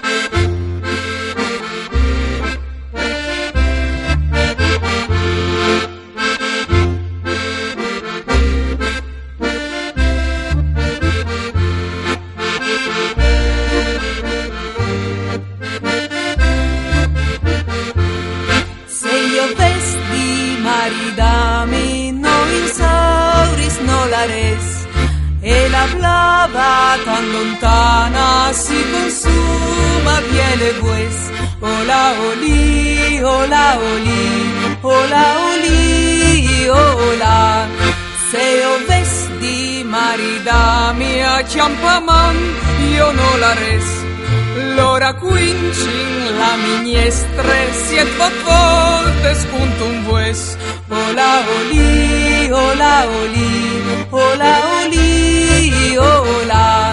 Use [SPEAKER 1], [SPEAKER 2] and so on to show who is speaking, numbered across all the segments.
[SPEAKER 1] Maridami no insauris no lares, e la blava tan lontana si consuma piele pues. Ola oli, ola oli, ola oli, ola. Se io vesti maridami a chiampaman, io no la res. L'ora quincin la miniestre, siet vat voltes puntum vues. Ola oli, ola oli, ola oli, ola.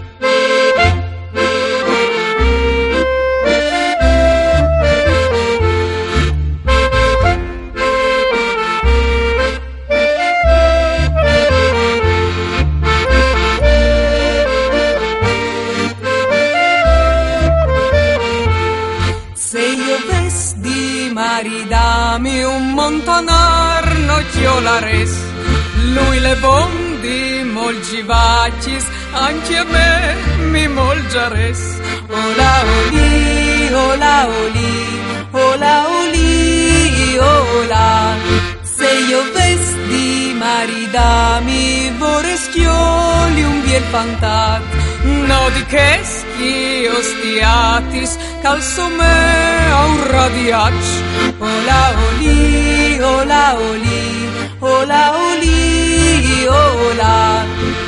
[SPEAKER 1] Maridami un montanar no chiolares, lui le bondi molgivacis, anche a me mi molgiares. Ola oli, ola oli, ola oli, ola. Se io vesti maridami voreschioli un biel fantat, no di cheschi ostiatis, calzo me a un radiac. Ola oli, ola oli, ola oli, ola.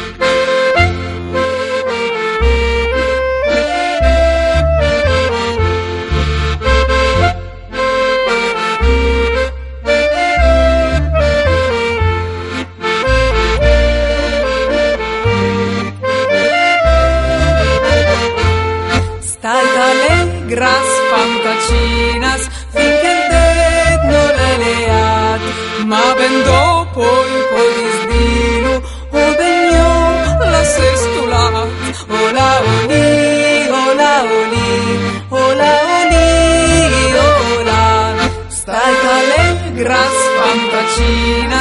[SPEAKER 1] Stai allegras fantacinas finché il degno le leat, ma ben dopo in po' disdilu o degno la sestulat. Ola oli, ola oli, ola oli, ola. Stai allegras fantacinas